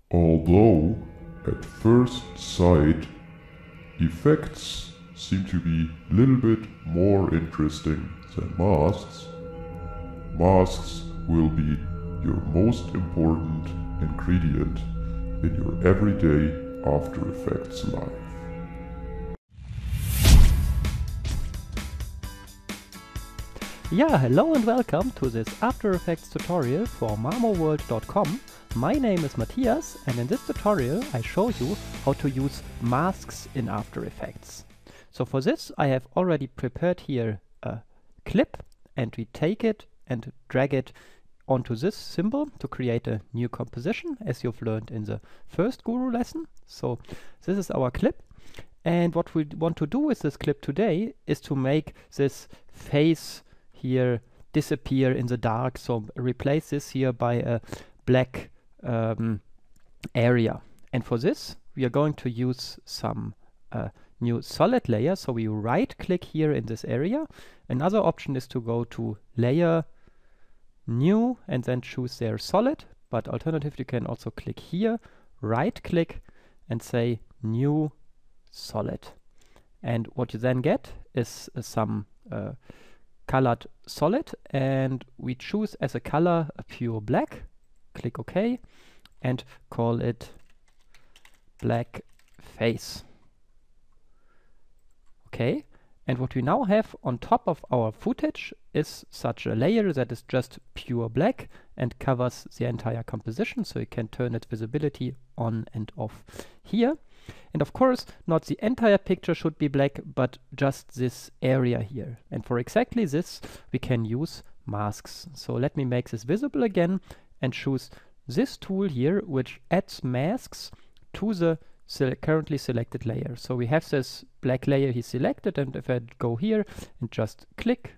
Although, at first sight, effects seem to be a little bit more interesting than masks, masks will be your most important ingredient in your everyday After Effects life. Yeah, hello and welcome to this After Effects tutorial for mamoworld.com. My name is Matthias, and in this tutorial I show you how to use masks in After Effects. So for this I have already prepared here a clip, and we take it and drag it onto this symbol to create a new composition, as you've learned in the first Guru lesson. So this is our clip, and what we want to do with this clip today is to make this face here disappear in the dark. So replace this here by a black area, and for this we are going to use some new solid layer. So we right click here in this area. Another option is to go to layer, new, and then choose there solid, but alternatively you can also click here, right click, and say new solid, and what you then get is some colored solid, and we choose as a color a pure black. Click OK and call it black face. Okay, and what we now have on top of our footage is such a layer that is just pure black and covers the entire composition, so you can turn its visibility on and off here. And of course, not the entire picture should be black, but just this area here. And for exactly this, we can use masks. So let me make this visible again and choose this tool here, which adds masks to the currently selected layer. So we have this black layer here selected, and if I go here and just click,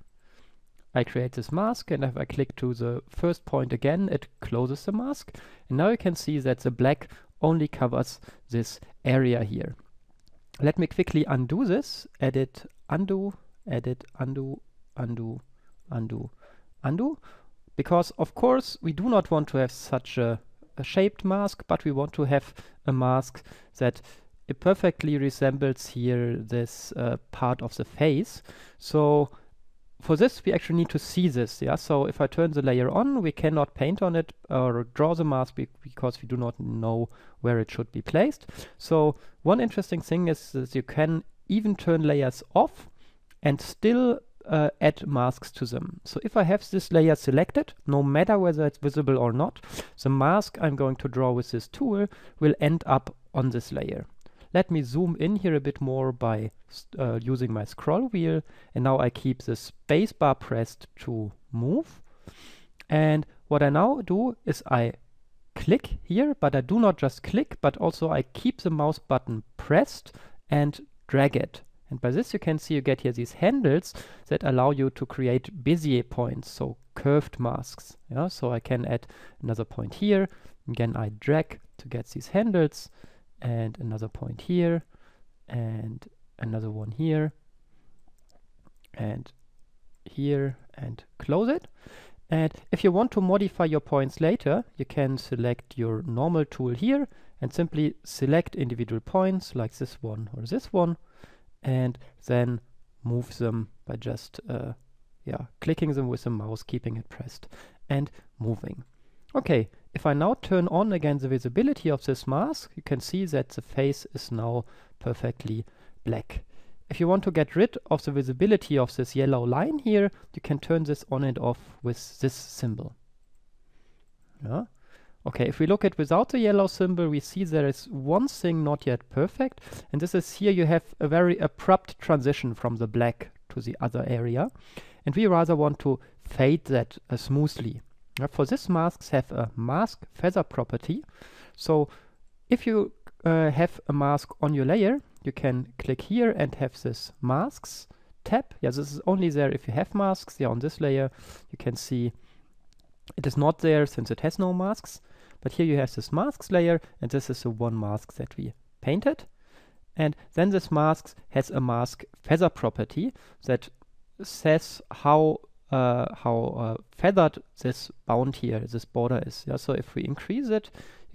I create this mask, and if I click to the first point again, it closes the mask. And now you can see that the black only covers this area here. Let me quickly undo this. Edit, undo, edit, undo, undo, undo, undo. Because of course we do not want to have such a shaped mask, but we want to have a mask that it perfectly resembles here this part of the face. So for this we actually need to see this, yeah. So if I turn the layer on, we cannot paint on it or draw the mask because we do not know where it should be placed. So one interesting thing is that you can even turn layers off and still add masks to them. So if I have this layer selected, no matter whether it's visible or not, the mask I'm going to draw with this tool will end up on this layer. Let me zoom in here a bit more by using my scroll wheel, and now I keep the space bar pressed to move. And what I now do is I click here, but I do not just click, but also I keep the mouse button pressed and drag it. And by this you can see you get here these handles that allow you to create Bezier points, so curved masks. Yeah? So I can add another point here. Again, I drag to get these handles, and another point here, and another one here, and here, and close it. And if you want to modify your points later, you can select your normal tool here and simply select individual points like this one or this one, and then move them by just clicking them with the mouse, keeping it pressed and moving. Okay, if I now turn on again the visibility of this mask, you can see that the face is now perfectly black. If you want to get rid of the visibility of this yellow line here, you can turn this on and off with this symbol. Yeah. Okay, if we look at without the yellow symbol, we see there is one thing not yet perfect, and this is here you have a very abrupt transition from the black to the other area, and we rather want to fade that smoothly. For this, masks have a mask feather property. So if you have a mask on your layer, you can click here and have this masks tab. Yeah, this is only there if you have masks. Yeah, on this layer you can see it is not there since it has no masks. But here you have this masks layer, and this is the one mask that we painted. And then this mask has a mask feather property that says how feathered this bound here, this border is. Yeah, so if we increase it, you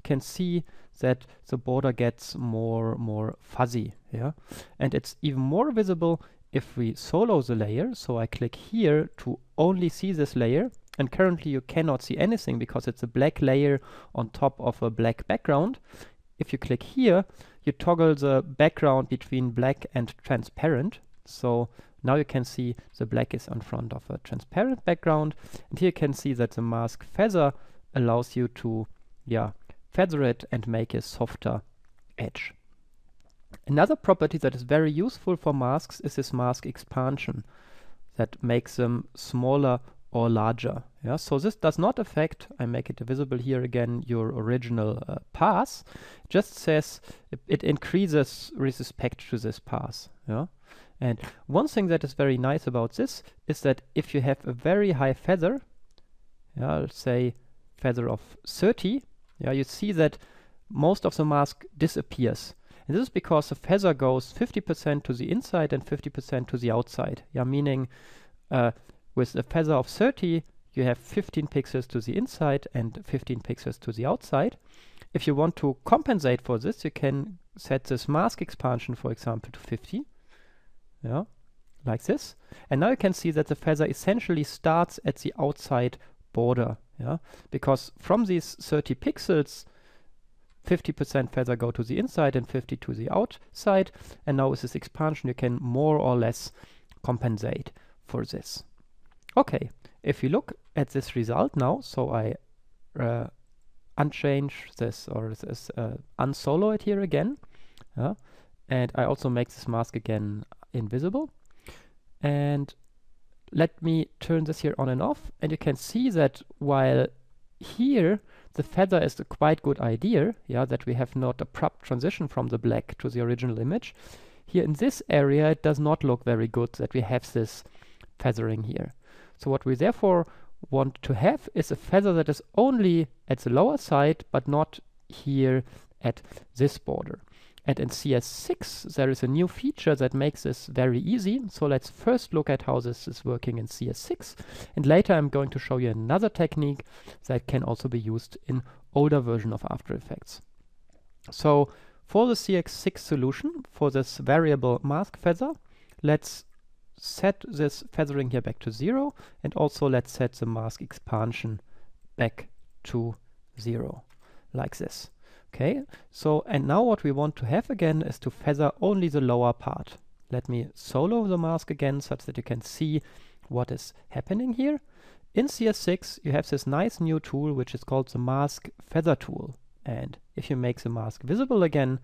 can see that the border gets more fuzzy, yeah? And it's even more visible if we solo the layer. So I click here to only see this layer, and currently you cannot see anything because it's a black layer on top of a black background. If you click here, you toggle the background between black and transparent. So now you can see the black is in front of a transparent background, and here you can see that the mask feather allows you to, feather it and make a softer edge. Another property that is very useful for masks is this mask expansion that makes them smaller or larger. Yeah, so this does not affect, I make it visible here again, your original path. It just says it increases with respect to this path. Yeah? And one thing that is very nice about this is that if you have a very high feather, let's say feather of 30, you see that most of the mask disappears. And this is because the feather goes 50% to the inside and 50% to the outside. Meaning with a feather of 30, you have 15 pixels to the inside and 15 pixels to the outside. If you want to compensate for this, you can set this mask expansion, for example, to 50. Like this. And now you can see that the feather essentially starts at the outside border. Because from these 30 pixels, 50% feather go to the inside and 50 to the outside. And now with this expansion, you can more or less compensate for this. Okay, if you look at this result now, so I unchange this or this unsolo it here again. And I also make this mask again invisible. And let me turn this here on and off. And you can see that while here the feather is a quite good idea, that we have not abrupt transition from the black to the original image. Here in this area, it does not look very good that we have this feathering here. So what we therefore want to have is a feather that is only at the lower side, but not here at this border. And in CS6, there is a new feature that makes this very easy. So let's first look at how this is working in CS6. And later I'm going to show you another technique that can also be used in older version of After Effects. So for the CS6 solution, for this variable mask feather, let's set this feathering here back to 0. And also let's set the mask expansion back to 0, like this. Okay, so and now what we want to have again is to feather only the lower part. Let me solo the mask again such that you can see what is happening here. In CS6 you have this nice new tool which is called the mask feather tool. And if you make the mask visible again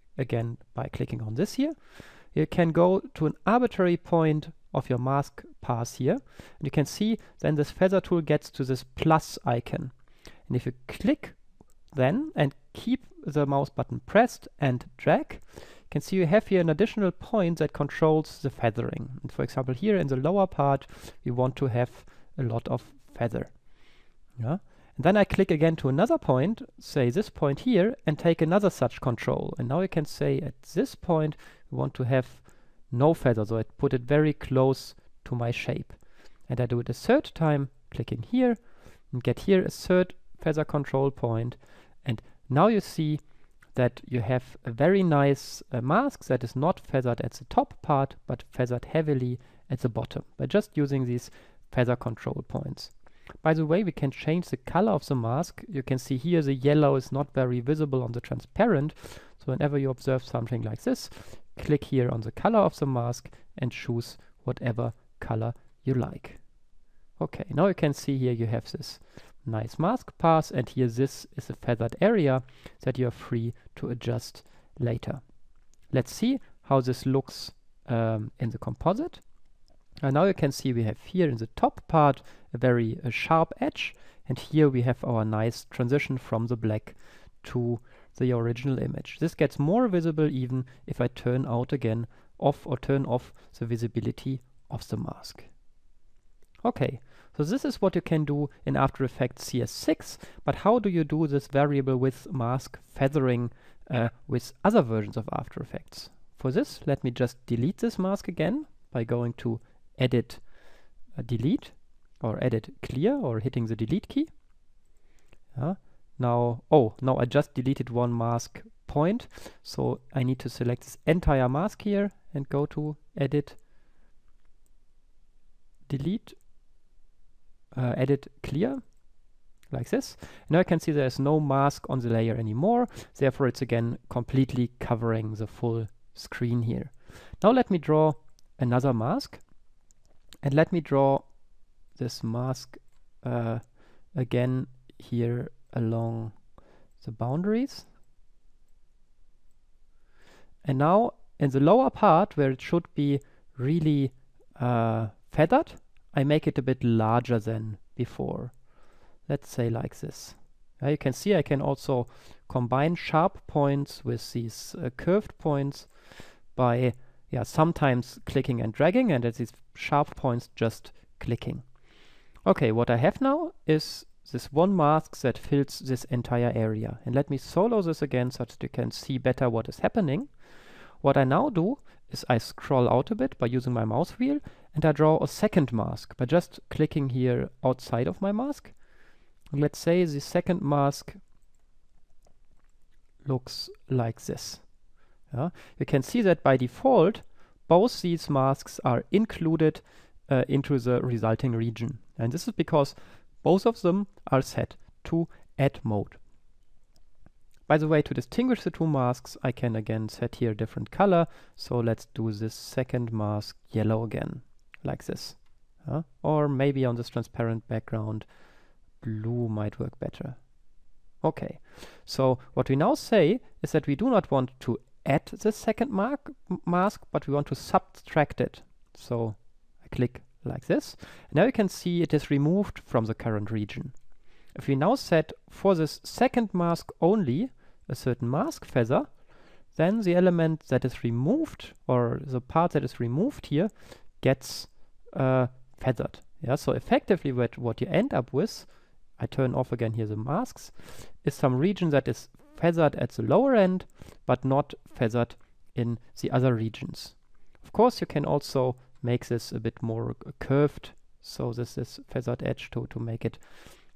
by clicking on this here, you can go to an arbitrary point of your mask path here. And you can see then this feather tool gets to this plus icon. And if you click then and keep the mouse button pressed and drag, you can see you have here an additional point that controls the feathering. And for example, here in the lower part, we want to have a lot of feather. And then I click again to another point, say this point here, and take another such control. And now you can say at this point, we want to have no feather. So I put it very close to my shape. And I do it a third time, clicking here, and get here a third feather control point. And now you see that you have a very nice mask that is not feathered at the top part, but feathered heavily at the bottom by just using these feather control points. By the way, we can change the color of the mask. You can see here the yellow is not very visible on the transparent. So whenever you observe something like this, click here on the color of the mask and choose whatever color you like. Okay, now you can see here you have this nice mask path, and here this is a feathered area that you are free to adjust later. Let's see how this looks in the composite. And now you can see we have here in the top part a very sharp edge, and here we have our nice transition from the black to the original image. This gets more visible even if I turn off the visibility of the mask. Okay, so this is what you can do in After Effects CS6, but how do you do this variable with mask feathering with other versions of After Effects? For this, let me just delete this mask again by going to Edit, Delete, or Edit Clear, or hitting the Delete key. now, oh, now I just deleted one mask point, so I need to select this entire mask here and go to Edit, Delete, Edit Clear, like this. Now I can see there's no mask on the layer anymore, therefore it's again completely covering the full screen here. Now let me draw another mask, and let me draw this mask again here along the boundaries. And now in the lower part where it should be really feathered, I make it a bit larger than before. Let's say like this. You can see I can also combine sharp points with these curved points by sometimes clicking and dragging, and at these sharp points just clicking. Okay, what I have now is this one mask that fills this entire area. And let me solo this again so that you can see better what is happening. What I now do is I scroll out a bit by using my mouse wheel, and I draw a second mask by just clicking here outside of my mask. Let's say the second mask looks like this. You can see that by default, both these masks are included into the resulting region. And this is because both of them are set to add mode. By the way, to distinguish the two masks, I can again set here a different color. So let's do this second mask yellow again, like this. Or maybe on this transparent background, blue might work better. Okay, so what we now say is that we do not want to add the second mask, but we want to subtract it. So I click like this. Now you can see it is removed from the current region. If we now set for this second mask only a certain mask feather, then the element that is removed, or the part that is removed here, gets feathered. So effectively what you end up with, I turn off again here the masks, is some region that is feathered at the lower end, but not feathered in the other regions. Of course, you can also make this a bit more curved, so this is feathered edge to make it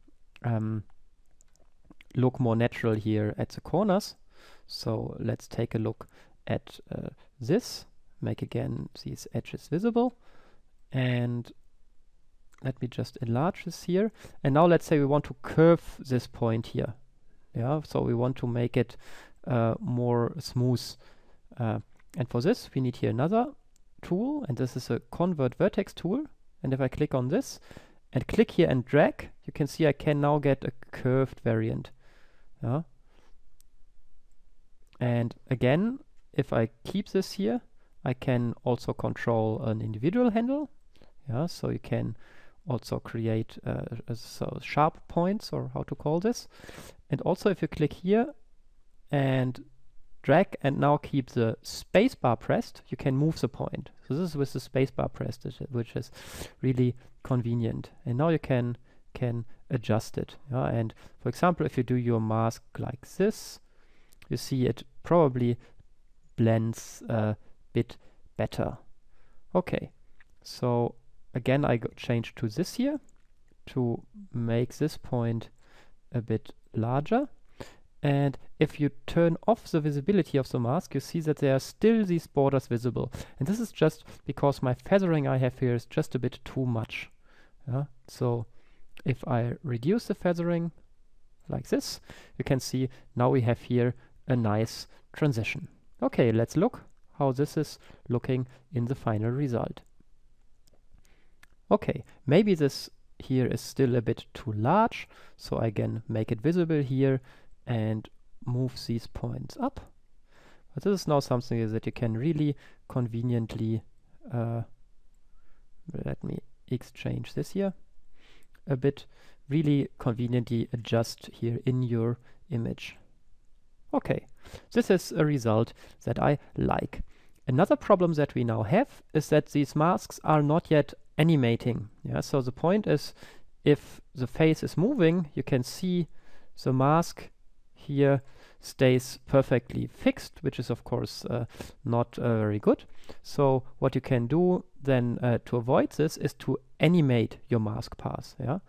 look more natural here at the corners. So let's take a look at this, make again these edges visible, and let me just enlarge this here. And now let's say we want to curve this point here. So we want to make it more smooth. And for this, we need here another tool, and this is a Convert Vertex tool. And if I click on this and click here and drag, you can see I can now get a curved variant. And again, if I keep this here, I can also control an individual handle. So you can also create so sharp points, or how to call this. And also if you click here and drag and now keep the spacebar pressed, you can move the point. So this is with the spacebar pressed, which is really convenient. And now you can adjust it. And for example, if you do your mask like this, you see it probably blends a bit better. Okay, so again I change to this here to make this point a bit larger. And if you turn off the visibility of the mask, you see that there are still these borders visible. And this is just because my feathering I have here is just a bit too much. So if I reduce the feathering like this, you can see now we have here a nice transition. Okay, let's look how this is looking in the final result. Okay, maybe this here is still a bit too large, so I can make it visible here and move these points up. But this is now something that you can really conveniently, let me exchange this here a bit, really conveniently adjust here in your image. Okay, this is a result that I like. Another problem that we now have is that these masks are not yet animating. So the point is, if the face is moving, you can see the mask here stays perfectly fixed, which is of course not very good. So what you can do then to avoid this is to animate your mask path.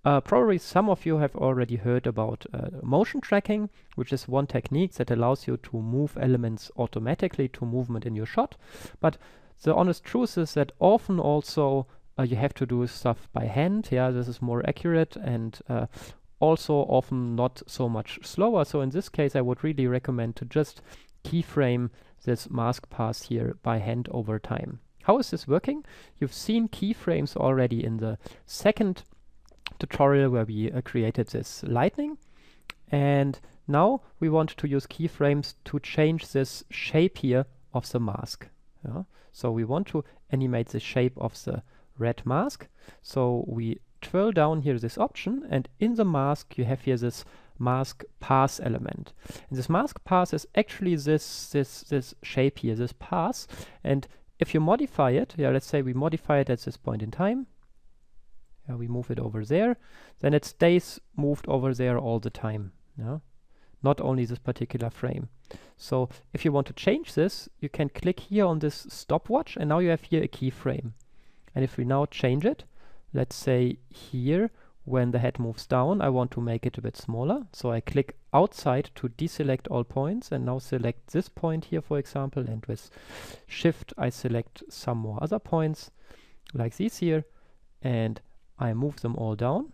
Probably some of you have already heard about motion tracking, which is one technique that allows you to move elements automatically to movement in your shot. But the honest truth is that often also you have to do stuff by hand. Yeah, this is more accurate and also often not so much slower. So in this case, I would really recommend to just keyframe this mask pass here by hand over time. How is this working? You've seen keyframes already in the second tutorial where we created this lightning, and now we want to use keyframes to change this shape here of the mask. Yeah? So we want to animate the shape of the red mask, so we twirl down here this option, and in the mask you have here this mask pass element, and this mask pass is actually this shape here, this pass. And if you modify it, yeah, let's say we modify it at this point in time, we move it over there, then it stays moved over there all the time, yeah? Not only this particular frame. So if you want to change this, you can click here on this stopwatch, and now you have here a keyframe. And if we now change it, let's say here, when the head moves down, I want to make it a bit smaller. So I click outside to deselect all points, and now select this point here, for example, and with Shift I select some more other points, like these here, and I move them all down,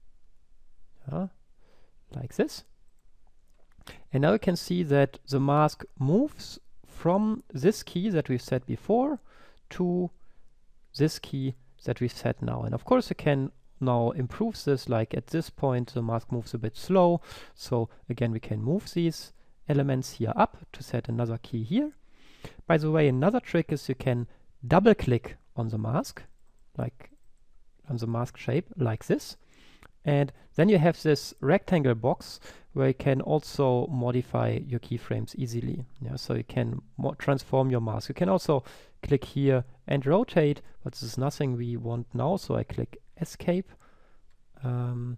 like this. And now you can see that the mask moves from this key that we've set before to this key that we've set now. And of course you can now improve this, like at this point the mask moves a bit slow. So again, we can move these elements here up to set another key here. By the way, another trick is you can double click on the mask, like on the mask shape, like this. And then you have this rectangle box where you can also modify your keyframes easily. Yeah, so you can transform your mask. You can also click here and rotate, but this is nothing we want now, so I click Escape. Like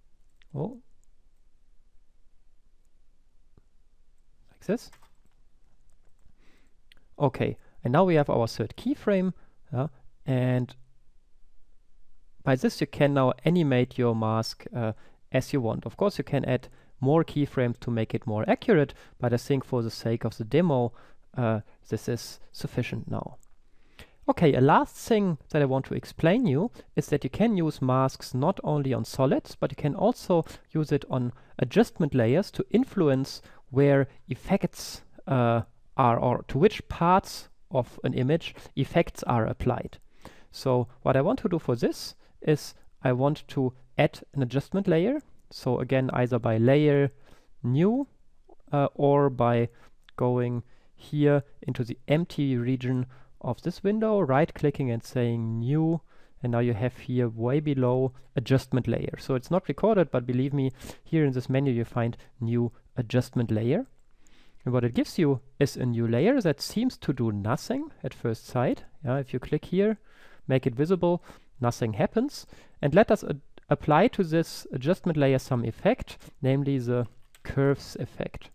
this. Okay, and now we have our third keyframe, and by this you can now animate your mask as you want. Of course you can add more keyframes to make it more accurate, but I think for the sake of the demo this is sufficient now. Okay, a last thing that I want to explain you is that you can use masks not only on solids, but you can also use it on adjustment layers to influence where effects are, or to which parts of an image effects are applied. So what I want to do for this is I want to add an adjustment layer. So again, either by layer, new, or by going here into the empty region of this window, right clicking and saying new, and now you have here way below adjustment layer. So it's not recorded, but believe me, here in this menu you find new adjustment layer. And what it gives you is a new layer that seems to do nothing at first sight. If you click here, make it visible, nothing happens. And let us apply to this adjustment layer some effect, namely the curves effect.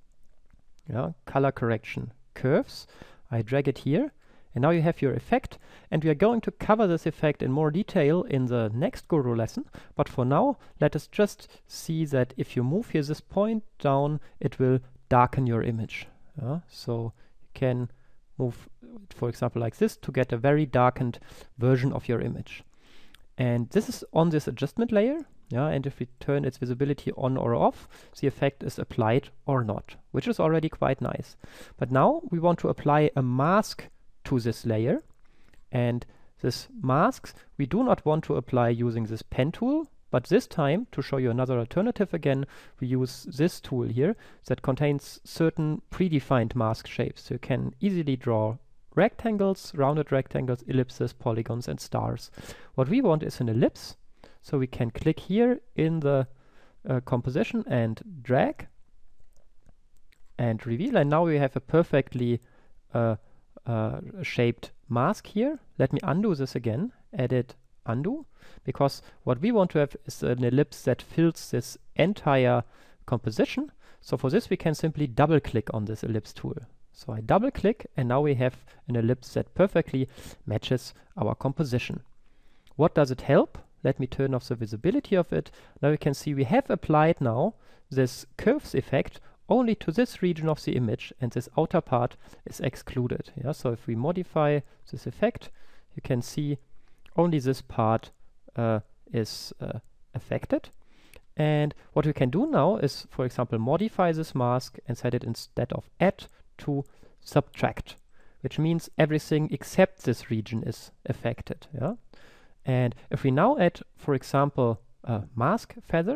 Color correction curves. I drag it here, and now you have your effect, and we are going to cover this effect in more detail in the next Guru lesson. But for now, let us just see that if you move here this point down, it will darken your image. So you can move, for example, like this to get a very darkened version of your image. And this is on this adjustment layer. And if we turn its visibility on or off, the effect is applied or not, which is already quite nice. But now we want to apply a mask to this layer, and this masks we do not want to apply using this pen tool, but this time, to show you another alternative again, we use this tool here that contains certain predefined mask shapes. So you can easily draw rectangles, rounded rectangles, ellipses, polygons, and stars. What we want is an ellipse, so we can click here in the composition and drag and reveal, and now we have a perfectly shaped mask here. Let me undo this again, edit, undo, because what we want to have is an ellipse that fills this entire composition. So for this we can simply double click on this ellipse tool. So I double click, and now we have an ellipse that perfectly matches our composition. What does it help? let me turn off the visibility of it. Now you can see we have applied now this curves effect only to this region of the image, and this outer part is excluded. Yeah, so if we modify this effect, you can see only this part is affected. And what we can do now is, for example, modify this mask and set it instead of add to subtract, which means everything except this region is affected. Yeah? And if we now add, for example, a mask feather,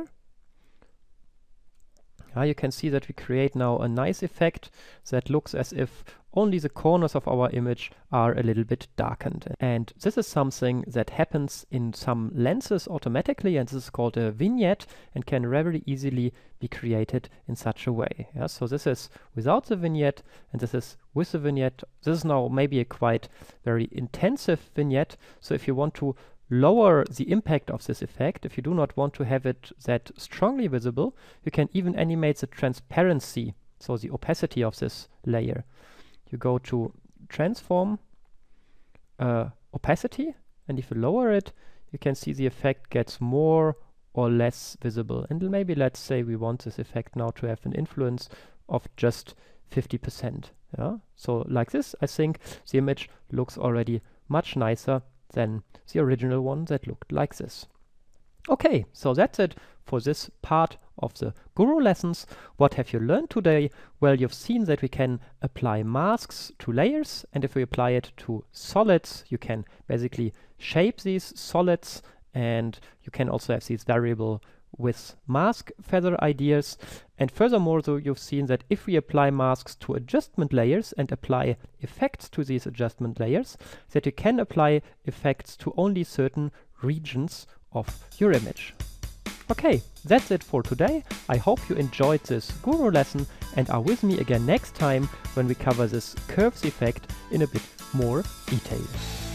you can see that we create now a nice effect that looks as if only the corners of our image are a little bit darkened. And this is something that happens in some lenses automatically, and this is called a vignette and can very easily be created in such a way. Yeah, so this is without the vignette, and this is with the vignette. This is now maybe a quite very intensive vignette, so if you want to lower the impact of this effect, if you do not want to have it that strongly visible, you can even animate the transparency, so the opacity of this layer. You go to transform opacity, and if you lower it, you can see the effect gets more or less visible. And maybe let's say we want this effect now to have an influence of just 50%. Yeah? So like this, I think the image looks already much nicer than the original one that looked like this. Okay, so that's it for this part of the Guru lessons. What have you learned today? Well, you've seen that we can apply masks to layers, and if we apply it to solids, you can basically shape these solids, and you can also have these variable with mask feather ideas. And furthermore, though, you've seen that if we apply masks to adjustment layers and apply effects to these adjustment layers, that you can apply effects to only certain regions of your image. Okay, that's it for today. I hope you enjoyed this Guru lesson and are with me again next time when we cover this curves effect in a bit more detail.